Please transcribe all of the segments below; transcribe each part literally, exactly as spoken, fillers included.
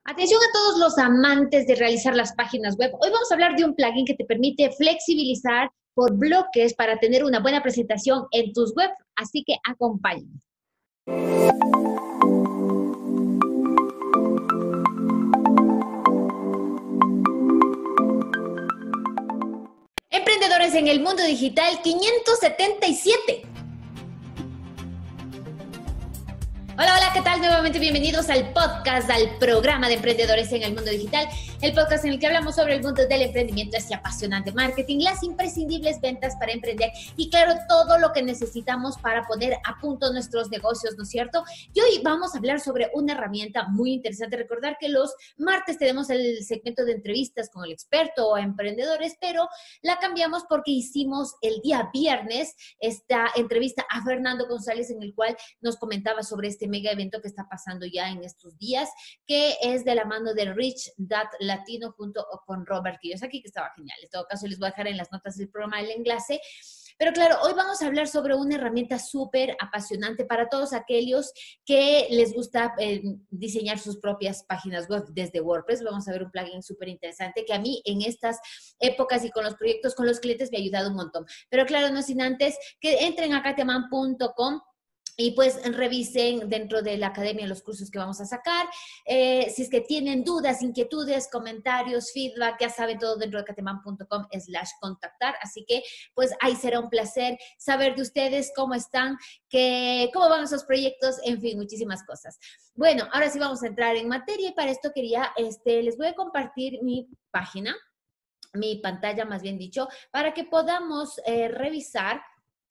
Atención a todos los amantes de realizar las páginas web. Hoy vamos a hablar de un plugin que te permite flexibilizar por bloques para tener una buena presentación en tus webs. Así que acompáñame. Emprendedores en el mundo digital quinientos setenta y siete. Hola, hola, ¿qué tal? Nuevamente bienvenidos al podcast, al programa de Emprendedores en el Mundo Digital, el podcast en el que hablamos sobre el mundo del emprendimiento, ese apasionante marketing, las imprescindibles ventas para emprender y claro, todo lo que necesitamos para poner a punto nuestros negocios, ¿no es cierto? Y hoy vamos a hablar sobre una herramienta muy interesante. Recordar que los martes tenemos el segmento de entrevistas con el experto o emprendedores, pero la cambiamos porque hicimos el día viernes esta entrevista a Fernando González en el cual nos comentaba sobre este mega evento que está pasando ya en estos días, que es de la mano de Rich Dad Latino junto con Robert Kiyosaki, que estaba genial. En todo caso, les voy a dejar en las notas del programa el enlace. Pero claro, hoy vamos a hablar sobre una herramienta súper apasionante para todos aquellos que les gusta eh, diseñar sus propias páginas web desde WordPress. Vamos a ver un plugin súper interesante que a mí en estas épocas y con los proyectos, con los clientes me ha ayudado un montón. Pero claro, no sin antes que entren a katiaman punto com y pues revisen dentro de la academia los cursos que vamos a sacar. Eh, si es que tienen dudas, inquietudes, comentarios, feedback, ya saben todo dentro de katiaman punto com slash contactar. Así que pues ahí será un placer saber de ustedes cómo están, que, cómo van esos proyectos, en fin, muchísimas cosas. Bueno, ahora sí vamos a entrar en materia y para esto quería, este, les voy a compartir mi página, mi pantalla más bien dicho, para que podamos eh, revisar.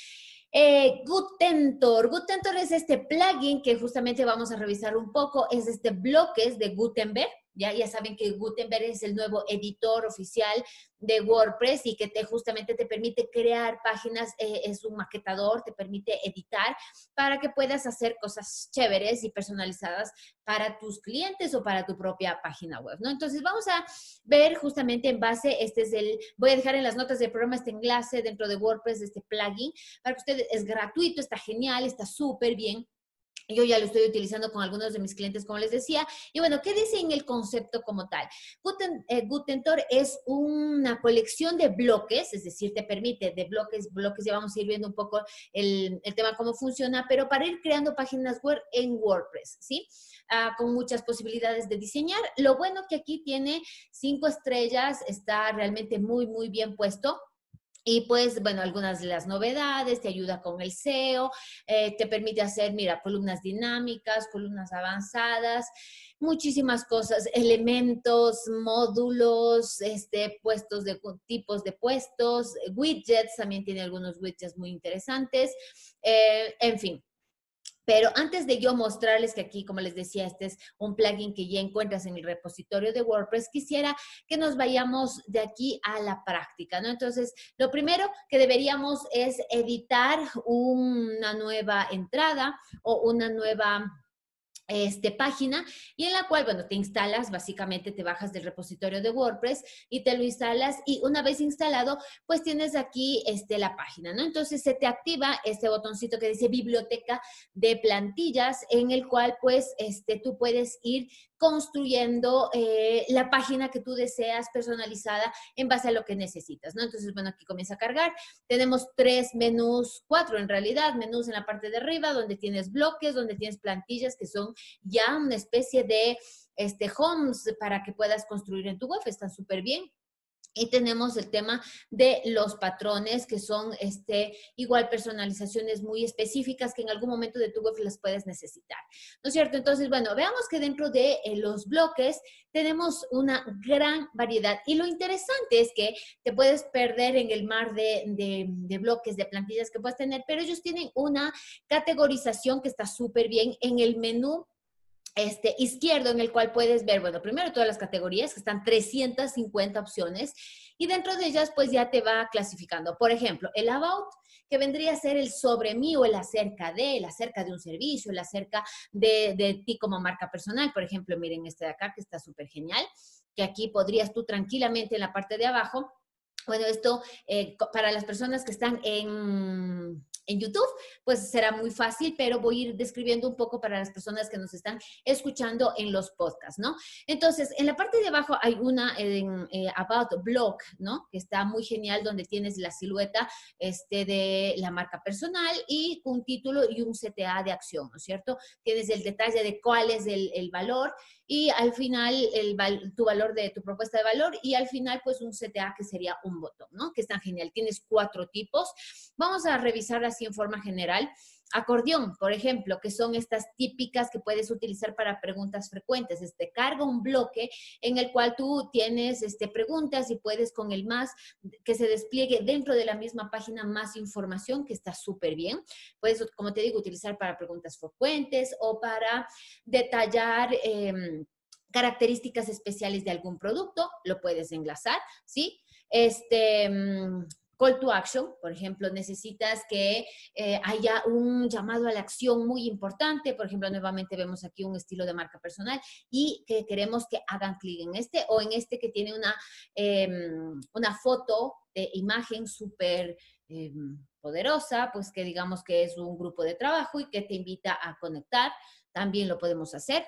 Eh, Gutentor. Gutentor es este plugin que justamente vamos a revisar un poco. Es este bloques de Gutenberg. Ya, ya saben que Gutenberg es el nuevo editor oficial de WordPress y que te, justamente te permite crear páginas, eh, es un maquetador, te permite editar para que puedas hacer cosas chéveres y personalizadas para tus clientes o para tu propia página web, ¿no? Entonces vamos a ver justamente en base, este es el, voy a dejar en las notas del programa este enlace dentro de WordPress, este plugin, para que ustedes, es gratuito, está genial, está súper bien. Yo ya lo estoy utilizando con algunos de mis clientes, como les decía. Y bueno, ¿qué dice en el concepto como tal? Guten, eh, Gutentor es una colección de bloques, es decir, te permite de bloques, bloques, ya vamos a ir viendo un poco el, el tema, cómo funciona, pero para ir creando páginas web en WordPress, ¿sí? Ah, con muchas posibilidades de diseñar. Lo bueno que aquí tiene cinco estrellas, está realmente muy, muy bien puesto. Y pues, bueno, algunas de las novedades, te ayuda con el S E O, eh, te permite hacer, mira, columnas dinámicas, columnas avanzadas, muchísimas cosas, elementos, módulos, este, puestos de tipos de puestos, widgets, también tiene algunos widgets muy interesantes, eh, en fin. Pero antes de yo mostrarles que aquí, como les decía, este es un plugin que ya encuentras en el repositorio de WordPress, quisiera que nos vayamos de aquí a la práctica, ¿no? Entonces, lo primero que deberíamos es editar una nueva entrada o una nueva Este, página y en la cual, bueno, te instalas, básicamente te bajas del repositorio de WordPress y te lo instalas y una vez instalado, pues tienes aquí este, la página, ¿no? Entonces se te activa este botoncito que dice biblioteca de plantillas en el cual pues este, tú puedes ir construyendo eh, la página que tú deseas personalizada en base a lo que necesitas, ¿no? Entonces, bueno, aquí comienza a cargar. Tenemos tres menús, cuatro en realidad, menús en la parte de arriba donde tienes bloques, donde tienes plantillas que son ya una especie de este, homes para que puedas construir en tu web. Están súper bien. Y tenemos el tema de los patrones, que son este, igual personalizaciones muy específicas que en algún momento de tu web las puedes necesitar, ¿no es cierto? Entonces, bueno, veamos que dentro de eh, los bloques tenemos una gran variedad. Y lo interesante es que te puedes perder en el mar de, de, de bloques, de plantillas que puedes tener, pero ellos tienen una categorización que está súper bien en el menú Este, izquierdo, en el cual puedes ver, bueno, primero todas las categorías, que están trescientas cincuenta opciones, y dentro de ellas, pues ya te va clasificando. Por ejemplo, el About, que vendría a ser el sobre mí o el acerca de, el acerca de un servicio, el acerca de, de ti como marca personal. Por ejemplo, miren este de acá, que está súper genial, que aquí podrías tú tranquilamente en la parte de abajo. Bueno, esto eh, para las personas que están en, en YouTube, pues será muy fácil, pero voy a ir describiendo un poco para las personas que nos están escuchando en los podcasts, ¿no? Entonces, en la parte de abajo hay una en, eh, About Blog, ¿no? Que está muy genial, donde tienes la silueta este, de la marca personal y un título y un C T A de acción, ¿no es cierto? Tienes el detalle de cuál es el, el valor y al final el, tu valor de tu propuesta de valor y al final pues un C T A que sería un botón, ¿no? Que es tan genial. Tienes cuatro tipos. Vamos a revisar así en forma general. Acordeón, por ejemplo, que son estas típicas que puedes utilizar para preguntas frecuentes. Este carga un bloque en el cual tú tienes este, preguntas y puedes con el más que se despliegue dentro de la misma página más información, que está súper bien. Puedes, como te digo, utilizar para preguntas frecuentes o para detallar eh, características especiales de algún producto. Lo puedes enlazar, ¿sí? Este... Call to action, por ejemplo, necesitas que eh, haya un llamado a la acción muy importante. Por ejemplo, nuevamente vemos aquí un estilo de marca personal y que queremos que hagan clic en este o en este que tiene una, eh, una foto de imagen súper eh, poderosa, pues que digamos que es un grupo de trabajo y que te invita a conectar. También lo podemos hacer.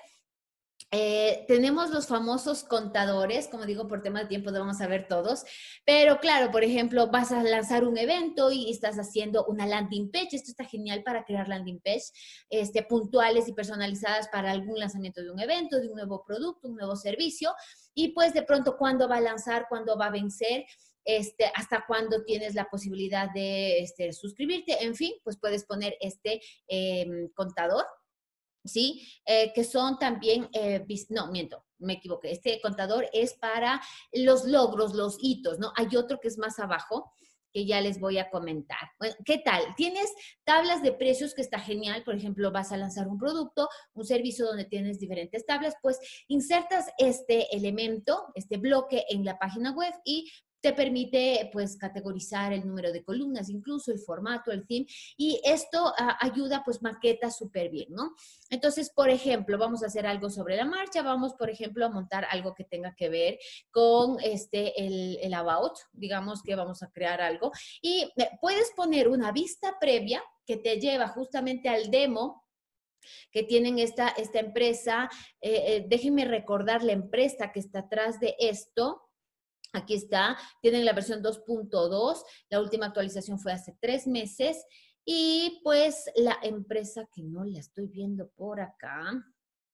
Eh, tenemos los famosos contadores, como digo, por tema de tiempo no vamos a ver todos, pero claro, por ejemplo, vas a lanzar un evento y estás haciendo una landing page. Esto está genial para crear landing page este, puntuales y personalizadas para algún lanzamiento de un evento, de un nuevo producto, un nuevo servicio, y pues de pronto cuándo va a lanzar, cuándo va a vencer, Este, hasta cuándo tienes la posibilidad de este, suscribirte, en fin, pues puedes poner este eh, contador. ¿Sí? Eh, que son también, eh, no, miento, me equivoqué, este contador es para los logros, los hitos, ¿no? Hay otro que es más abajo, que ya les voy a comentar. Bueno, ¿qué tal? Tienes tablas de precios que está genial. Por ejemplo, vas a lanzar un producto, un servicio donde tienes diferentes tablas, pues insertas este elemento, este bloque en la página web y te permite, pues, categorizar el número de columnas, incluso el formato, el theme, y esto uh, ayuda, pues, maqueta súper bien, ¿no? Entonces, por ejemplo, vamos a hacer algo sobre la marcha, vamos, por ejemplo, a montar algo que tenga que ver con este, el, el about, digamos que vamos a crear algo, y puedes poner una vista previa que te lleva justamente al demo que tienen esta, esta empresa. Eh, eh, déjenme recordar la empresa que está atrás de esto. Aquí está, tienen la versión dos punto dos, la última actualización fue hace tres meses y pues la empresa que no la estoy viendo por acá,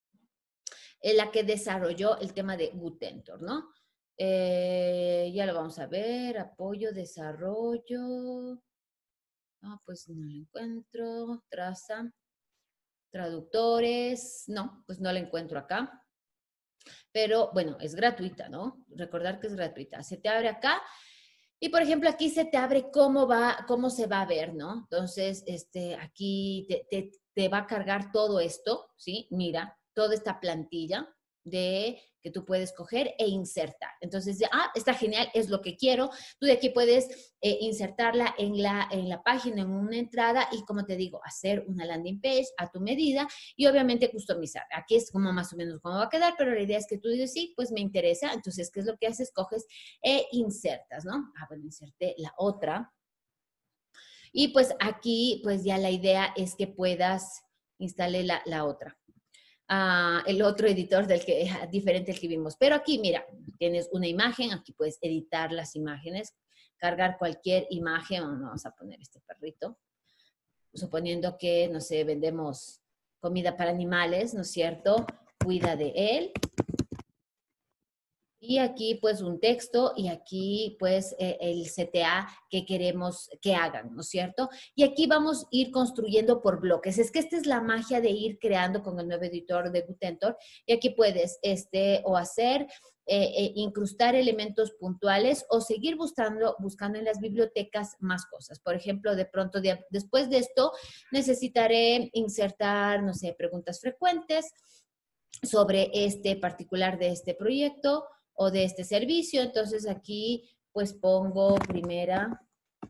es la que desarrolló el tema de Gutentor, ¿no? Eh, ya lo vamos a ver, apoyo, desarrollo, ah, pues no lo encuentro, traza, traductores, no, pues no la encuentro acá. Pero bueno, es gratuita, ¿no? Recordar que es gratuita. Se te abre acá y, por ejemplo, aquí se te abre cómo va, cómo se va a ver, ¿no? Entonces, este, aquí te, te, te va a cargar todo esto, ¿sí? Mira, toda esta plantilla de que tú puedes coger e insertar. Entonces, ya, ah, está genial, es lo que quiero. Tú de aquí puedes eh, insertarla en la, en la página, en una entrada y, como te digo, hacer una landing page a tu medida y obviamente customizar. Aquí es como más o menos cómo va a quedar, pero la idea es que tú dices, sí, pues me interesa. Entonces, ¿qué es lo que haces? Coges e insertas, ¿no? Ah, bueno, inserté la otra. Y pues aquí, pues ya la idea es que puedas instalar la, la otra. Uh, el otro editor del que es diferente al que vimos. Pero aquí, mira, tienes una imagen, aquí puedes editar las imágenes, cargar cualquier imagen, vamos a poner este perrito, suponiendo que, no sé, vendemos comida para animales, ¿no es cierto? Cuida de él. Y aquí pues un texto y aquí pues eh, el C T A que queremos que hagan, ¿no es cierto? Y aquí vamos a ir construyendo por bloques. Es que esta es la magia de ir creando con el nuevo editor de Gutentor. Y aquí puedes este, o hacer, eh, eh, incrustar elementos puntuales o seguir buscando, buscando en las bibliotecas más cosas. Por ejemplo, de pronto de, después de esto necesitaré insertar, no sé, preguntas frecuentes sobre este particular de este proyecto o de este servicio. Entonces aquí pues pongo primera,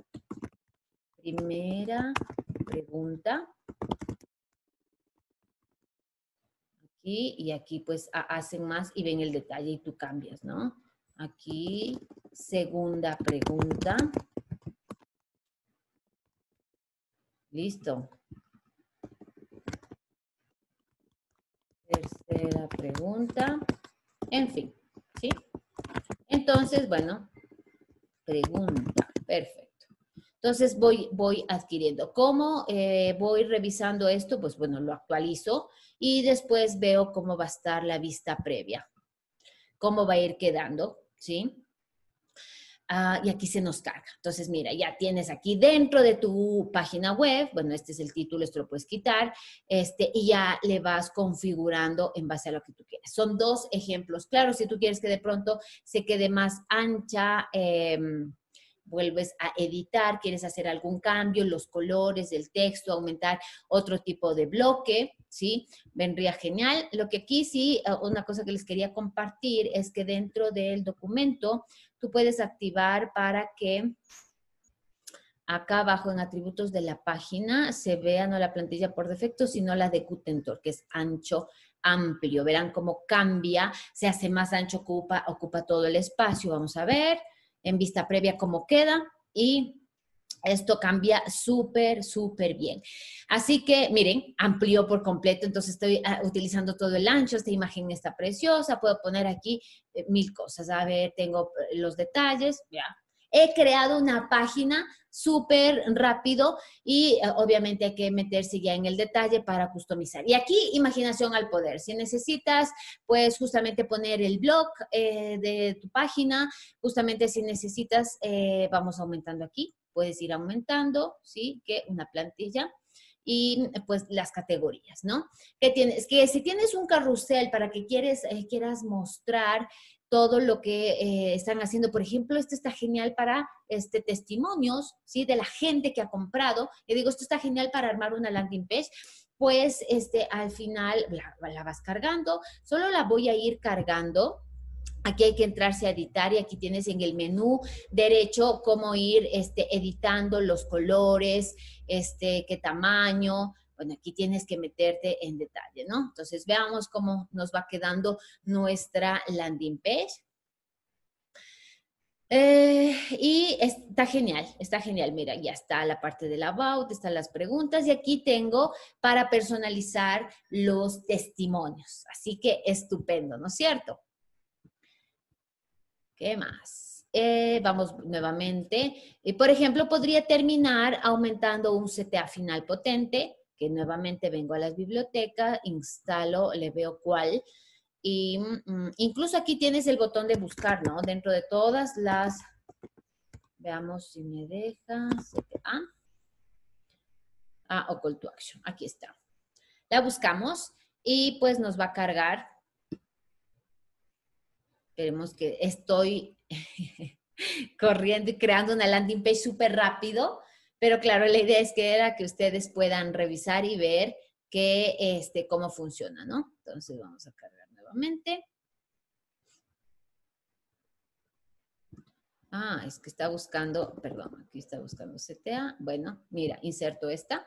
primera pregunta. Aquí y aquí pues hacen más y ven el detalle y tú cambias, ¿no? Aquí, segunda pregunta. Listo. Tercera pregunta. En fin, ¿sí? Entonces, bueno, pregunta. Perfecto. Entonces voy, voy adquiriendo. ¿Cómo eh, voy revisando esto? Pues bueno, lo actualizo y después veo cómo va a estar la vista previa. Cómo va a ir quedando, ¿sí? Uh, y aquí se nos carga. Entonces, mira, ya tienes aquí dentro de tu página web, bueno, este es el título, esto lo puedes quitar, este, y ya le vas configurando en base a lo que tú quieres. Son dos ejemplos. Claro, si tú quieres que de pronto se quede más ancha, eh, vuelves a editar, quieres hacer algún cambio, los colores del texto, aumentar otro tipo de bloque, ¿sí? Vendría genial. Lo que aquí sí, una cosa que les quería compartir es que dentro del documento tú puedes activar para que acá abajo en atributos de la página se vea no la plantilla por defecto, sino la de Qtentor, que es ancho, amplio. Verán cómo cambia, se hace más ancho, ocupa, ocupa todo el espacio. Vamos a ver en vista previa cómo queda y esto cambia súper, súper bien. Así que, miren, amplió por completo, entonces estoy uh, utilizando todo el ancho, esta imagen está preciosa, puedo poner aquí eh, mil cosas. A ver, tengo los detalles, ya. He creado una página súper rápido y uh, obviamente hay que meterse ya en el detalle para customizar. Y aquí, imaginación al poder. Si necesitas, pues justamente poner el blog eh, de tu página, justamente si necesitas, eh, vamos aumentando aquí. Puedes ir aumentando, ¿sí? Que una plantilla y pues las categorías, ¿no? Que tienes, que si tienes un carrusel para que quieres, eh, quieras mostrar todo lo que eh, están haciendo, por ejemplo, esto está genial para este, testimonios, ¿sí? De la gente que ha comprado. Le digo, esto está genial para armar una landing page. Pues este, al final la, la vas cargando. Solo la voy a ir cargando. Aquí hay que entrarse a editar y aquí tienes en el menú derecho cómo ir este, editando los colores, este, qué tamaño. Bueno, aquí tienes que meterte en detalle, ¿no? Entonces, veamos cómo nos va quedando nuestra landing page. Eh, y está genial, está genial. Mira, ya está la parte del about, están las preguntas y aquí tengo para personalizar los testimonios. Así que estupendo, ¿no es cierto? ¿Qué más? Eh, vamos nuevamente. Eh, por ejemplo, podría terminar aumentando un C T A final potente, que nuevamente vengo a las bibliotecas, instalo, le veo cuál. Y mm, incluso aquí tienes el botón de buscar, ¿no? Dentro de todas las... Veamos si me deja C T A. Ah, o Call to Action. Aquí está. La buscamos y pues nos va a cargar. Esperemos que estoy corriendo y creando una landing page súper rápido, pero claro, la idea es que era que ustedes puedan revisar y ver que, este, cómo funciona, ¿no? Entonces vamos a cargar nuevamente. Ah, es que está buscando, perdón, aquí está buscando C T A. Bueno, mira, inserto esta.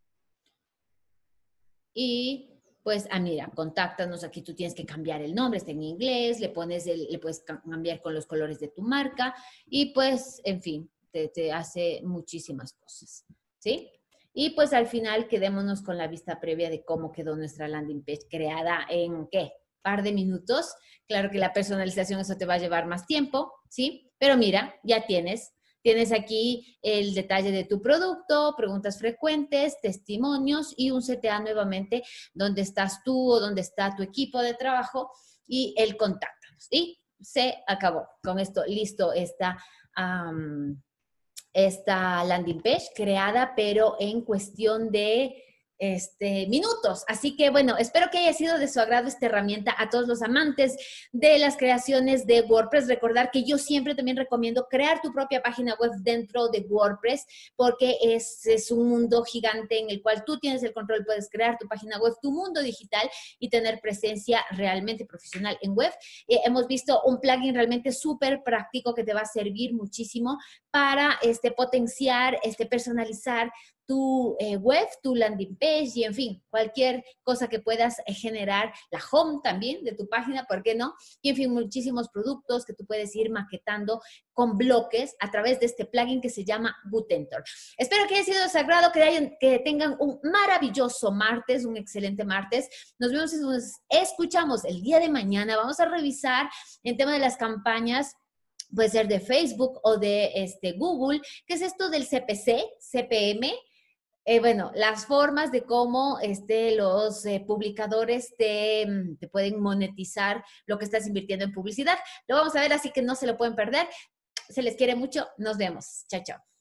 Y pues, ah, mira, contáctanos, aquí tú tienes que cambiar el nombre, está en inglés, le pones el, le puedes cambiar con los colores de tu marca y pues, en fin, te, te hace muchísimas cosas, ¿sí? Y pues al final quedémonos con la vista previa de cómo quedó nuestra landing page creada en, ¿qué? Par de minutos. Claro que la personalización, eso te va a llevar más tiempo, ¿sí? Pero mira, ya tienes. Tienes aquí el detalle de tu producto, preguntas frecuentes, testimonios y un C T A nuevamente donde estás tú o donde está tu equipo de trabajo y el contáctanos. Y se acabó. Con esto, listo, esta, um, esta landing page creada, pero en cuestión de Este, minutos. Así que, bueno, espero que haya sido de su agrado esta herramienta a todos los amantes de las creaciones de WordPress. Recordar que yo siempre también recomiendo crear tu propia página web dentro de WordPress porque es, es un mundo gigante en el cual tú tienes el control, puedes crear tu página web, tu mundo digital y tener presencia realmente profesional en web. Eh, hemos visto un plugin realmente súper práctico que te va a servir muchísimo para este, potenciar, este, personalizar tu eh, web, tu landing page page y en fin, cualquier cosa que puedas generar, la home también de tu página, ¿por qué no? Y en fin, muchísimos productos que tú puedes ir maquetando con bloques a través de este plugin que se llama Butentor. Espero que haya sido de su agrado, que, hayan, que tengan un maravilloso martes, un excelente martes. Nos vemos y nos escuchamos el día de mañana. Vamos a revisar el tema de las campañas, puede ser de Facebook o de este, Google. ¿Qué es esto del C P C, C P M? Eh, bueno, las formas de cómo este, los eh, publicadores te, te pueden monetizar lo que estás invirtiendo en publicidad. Lo vamos a ver, así que no se lo pueden perder. Se les quiere mucho. Nos vemos. Chao, chao.